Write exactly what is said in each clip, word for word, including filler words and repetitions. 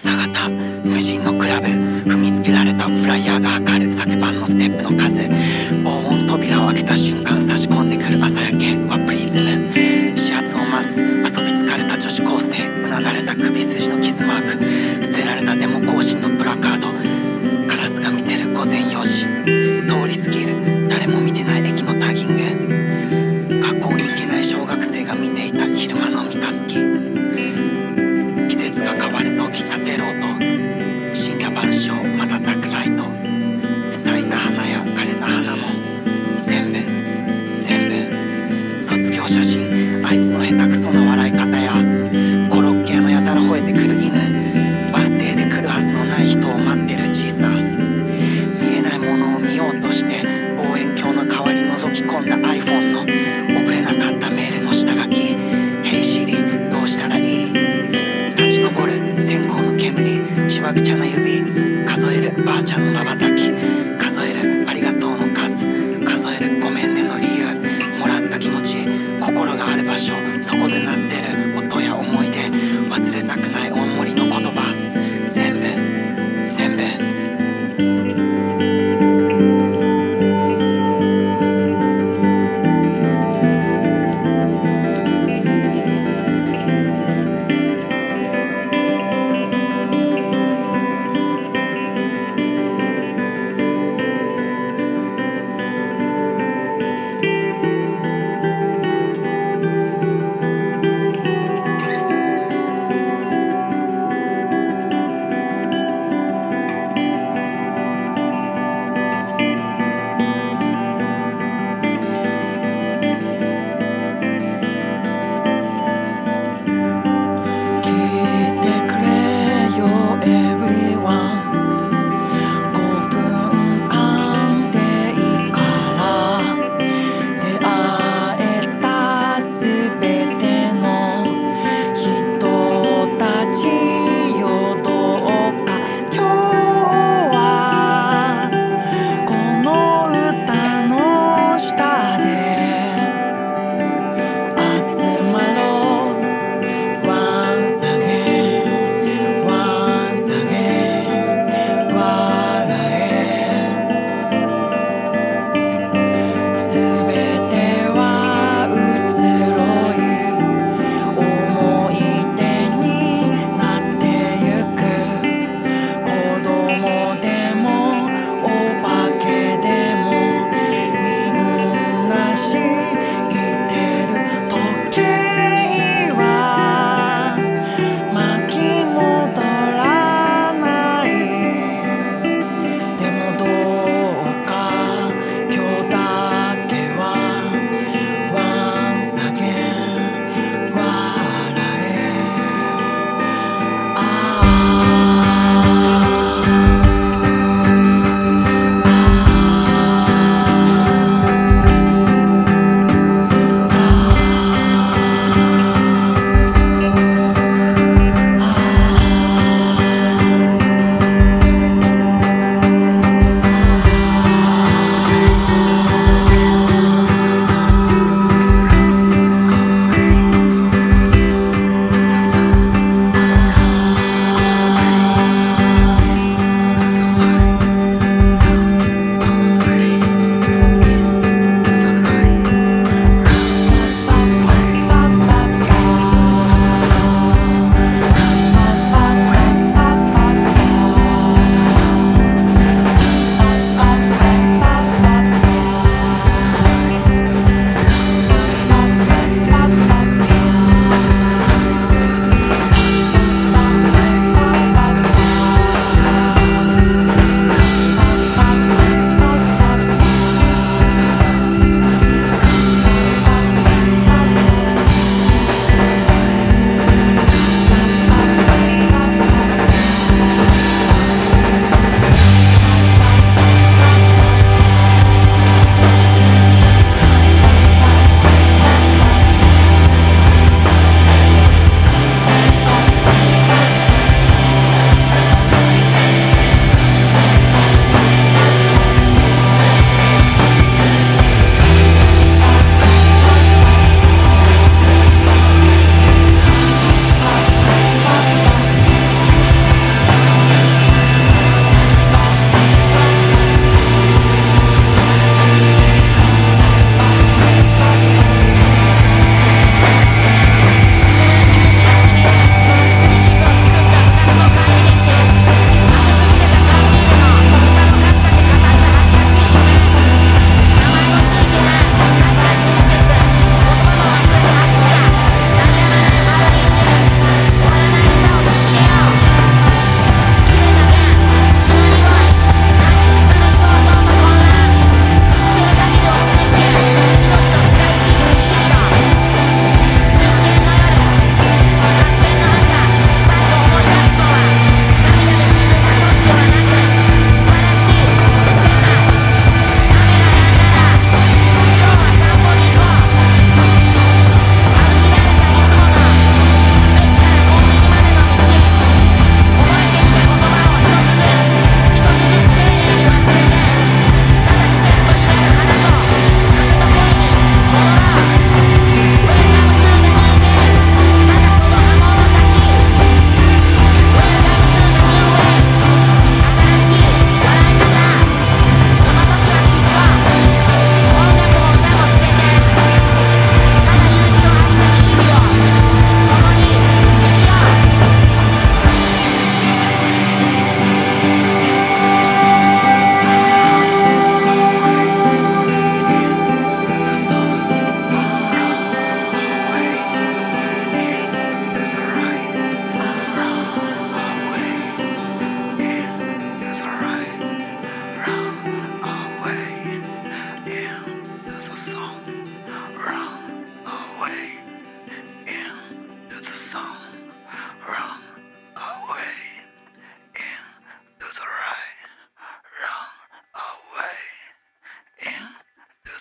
朝方無人のクラブ、踏みつけられたフライヤーが測る昨晩のステップの数。防音扉を開けた瞬間差し込んでくる朝焼けはプリズム。始発を待つ遊び疲れた女子高生、うなだれた首筋のキスマーク、捨てられたデモ行進のプラカード、カラスが見てる午前よじ、通り過ぎる誰も見てない駅のタギング、学校に行けない小学生が見ていた昼間の三日月、季節が変わるとき立てろうと、深夜晩鐘瞬くライト、咲いた花や枯れた花も全部全部卒業写真、あいつの下手くそな笑い方やコロッケ屋のやたら吠えてくる犬、バス停で来るはずのない人を待ってるじいさん、見えないものを見ようとして望遠鏡の代わり覗き込んだ iPhone の送れなかったメールの下書き、 Hey Siri どうしたらいい、立ち上る線香の煙、しわくちゃな指数えるばあちゃんのまばたき、数えるありがとうの数、数えるごめんねの理由、もらった気持ち、心がある場所、そこで鳴ってる音や思い出、忘れたくない大盛りの言葉、全部全部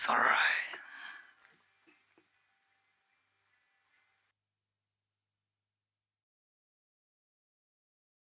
was alright